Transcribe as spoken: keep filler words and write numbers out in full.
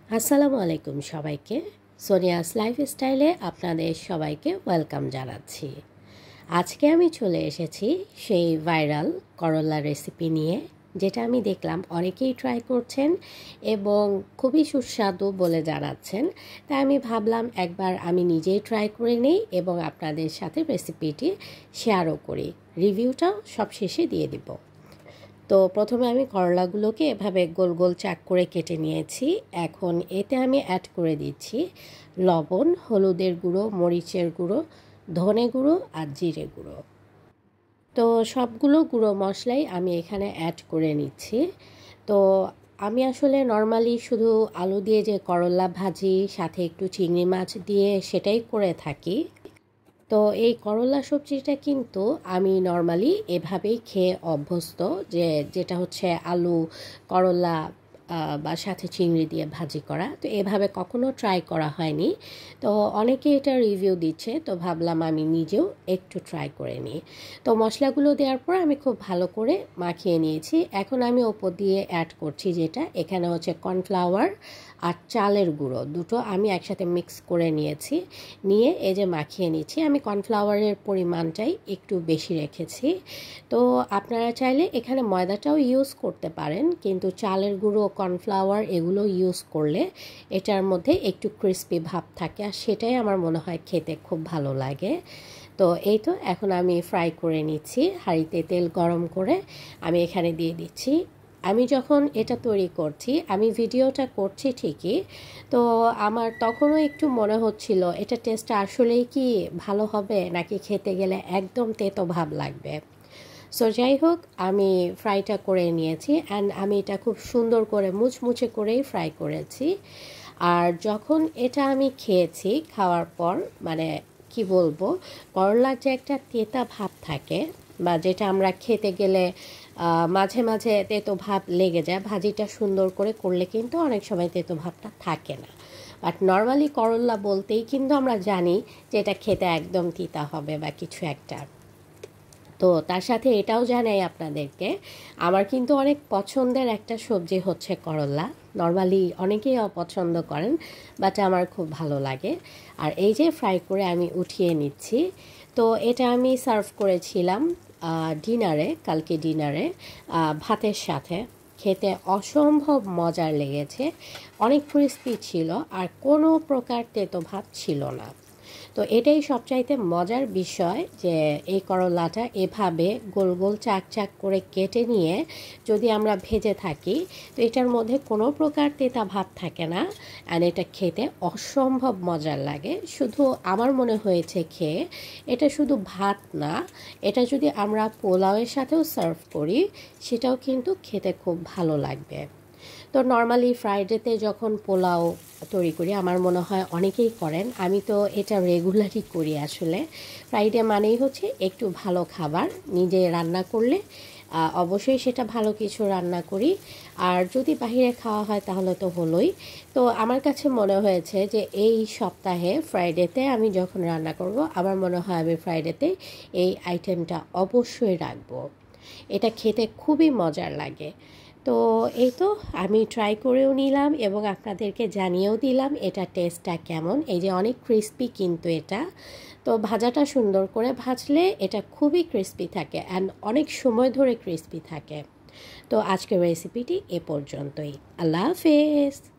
আসসালামু আলাইকুম সবাইকে। সোনিয়াস লাইফস্টাইলে আপনাদের সবাইকে ওয়েলকাম জানাচ্ছি। আজকে আমি চলে এসেছি সেই ভাইরাল করলা রেসিপি নিয়ে, যেটা আমি দেখলাম অনেকেই ট্রাই করছেন এবং খুবই সুস্বাদু বলে জানাচ্ছেন। তাই আমি ভাবলাম একবার আমি নিজেই ট্রাই করে নিই এবং আপনাদের সাথে রেসিপিটি শেয়ারও করি, রিভিউটাও সবশেষে দিয়ে দিব। তো প্রথমে আমি করলাগুলোকে এভাবে গোল গোল চাক করে কেটে নিয়েছি। এখন এতে আমি অ্যাড করে দিচ্ছি লবণ, হলুদের গুঁড়ো, মরিচের গুঁড়ো, ধনে গুঁড়ো আর জিরে গুঁড়ো। তো সবগুলো গুঁড়ো মশলাই আমি এখানে অ্যাড করে নিচ্ছি। তো আমি আসলে নর্মালি শুধু আলু দিয়ে যে করলা ভাজি সাথে একটু চিংড়ি মাছ দিয়ে সেটাই করে থাকি। তো এই করলা সবজিটা কিন্তু আমি নর্মালি এভাবেই খেয়ে অভ্যস্ত, যে যেটা হচ্ছে আলু, করলা বা সাথে চিংড়ি দিয়ে ভাজি করা। তো এভাবে কখনো ট্রাই করা হয়নি। তো অনেকে এটা রিভিউ দিচ্ছে, তো ভাবলাম আমি নিজেও একটু ট্রাই করে নিই। তো মশলাগুলো দেওয়ার পর আমি খুব ভালো করে মাখিয়ে নিয়েছি। এখন আমি ওপর দিয়ে অ্যাড করছি যেটা এখানে হচ্ছে কর্নফ্লাওয়ার আর চালের গুঁড়ো, দুটো আমি একসাথে মিক্স করে নিয়েছি। নিয়ে এই যে মাখিয়ে নিচ্ছি। আমি কর্নফ্লাওয়ারের পরিমাণটাই একটু বেশি রেখেছি। তো আপনারা চাইলে এখানে ময়দাটাও ইউজ করতে পারেন, কিন্তু চালের গুঁড়ো, কর্নফ্লাওয়ার এগুলো ইউজ করলে এটার মধ্যে একটু ক্রিস্পি ভাব থাকে, আর সেটাই আমার মনে হয় খেতে খুব ভালো লাগে। তো এই তো এখন আমি ফ্রাই করে নিচ্ছি। হাঁড়িতে তেল গরম করে আমি এখানে দিয়ে দিচ্ছি। আমি যখন এটা তৈরি করছি, আমি ভিডিওটা করছি ঠিকই, তো আমার তখনও একটু মনে হচ্ছিল এটা টেস্টটা আসলেই কি ভালো হবে নাকি খেতে গেলে একদম তেতো ভাব লাগবে। সো যাই হোক, আমি ফ্রাইটা করে নিয়েছি অ্যান্ড আমি এটা খুব সুন্দর করে মুচমুচে করেই ফ্রাই করেছি। আর যখন এটা আমি খেয়েছি, খাওয়ার পর মানে কি বলবো, করলার যে একটা তেতা ভাব থাকে বা যেটা আমরা খেতে গেলে মাঝে মাঝে তেতো ভাব লেগে যায়, ভাজিটা সুন্দর করে করলে কিন্তু অনেক সময় তেতো ভাবটা থাকে না। বাট নর্মালি করলা বলতেই কিন্তু আমরা জানি যে এটা খেতে একদম তিতা হবে বা কিছু একটা। তো তার সাথে এটাও জানাই আপনাদেরকে, আমার কিন্তু অনেক পছন্দের একটা সবজি হচ্ছে করলা। নর্মালি অনেকেই অপছন্দ করেন, বাট আমার খুব ভালো লাগে। আর এই যে ফ্রাই করে আমি উঠিয়ে নিচ্ছি। তো এটা আমি সার্ভ করেছিলাম ডিনারে, কালকে ডিনারে ভাতের সাথে। খেতে অসম্ভব মজার লেগেছে, অনেক ক্রিস্পি ছিল আর কোনো প্রকার তেতো ভাব ছিল না। তো এটাই সবচাইতে মজার বিষয়, যে এই করলাটা এভাবে গোল গোল চাক চাক করে কেটে নিয়ে যদি আমরা ভেজে থাকি, তো এটার মধ্যে কোনো প্রকার তেতা ভাব থাকে না অ্যান্ড এটা খেতে অসম্ভব মজার লাগে। শুধু আমার মনে হয়েছে খেয়ে, এটা শুধু ভাত না, এটা যদি আমরা পোলাওয়ের সাথেও সার্ভ করি সেটাও কিন্তু খেতে খুব ভালো লাগবে। তো নর্মালি ফ্রাইডেতে যখন পোলাও তৈরি করি, আমার মনে হয় অনেকেই করেন, আমি তো এটা রেগুলারই করি। আসলে ফ্রাইডে মানেই হচ্ছে একটু ভালো খাবার, নিজে রান্না করলে অবশ্যই সেটা ভালো কিছু রান্না করি, আর যদি বাইরে খাওয়া হয় তাহলে তো হলোই। তো আমার কাছে মনে হয়েছে যে এই সপ্তাহে ফ্রাইডেতে আমি যখন রান্না করব, আমার মনে হয় আমি ফ্রাইডেতে এই আইটেমটা অবশ্যই রাখবো। এটা খেতে খুবই মজার লাগে। তো এই তো আমি ট্রাই করেও নিলাম এবং আপনাদেরকে জানিয়েও দিলাম এটা টেস্টটা কেমন। এই যে অনেক ক্রিস্পি কিন্তু এটা, তো ভাজাটা সুন্দর করে ভাজলে এটা খুবই ক্রিস্পি থাকে অ্যান্ড অনেক সময় ধরে ক্রিস্পি থাকে। তো আজকের রেসিপিটি এ পর্যন্তই। আল্লাহ হাফেজ।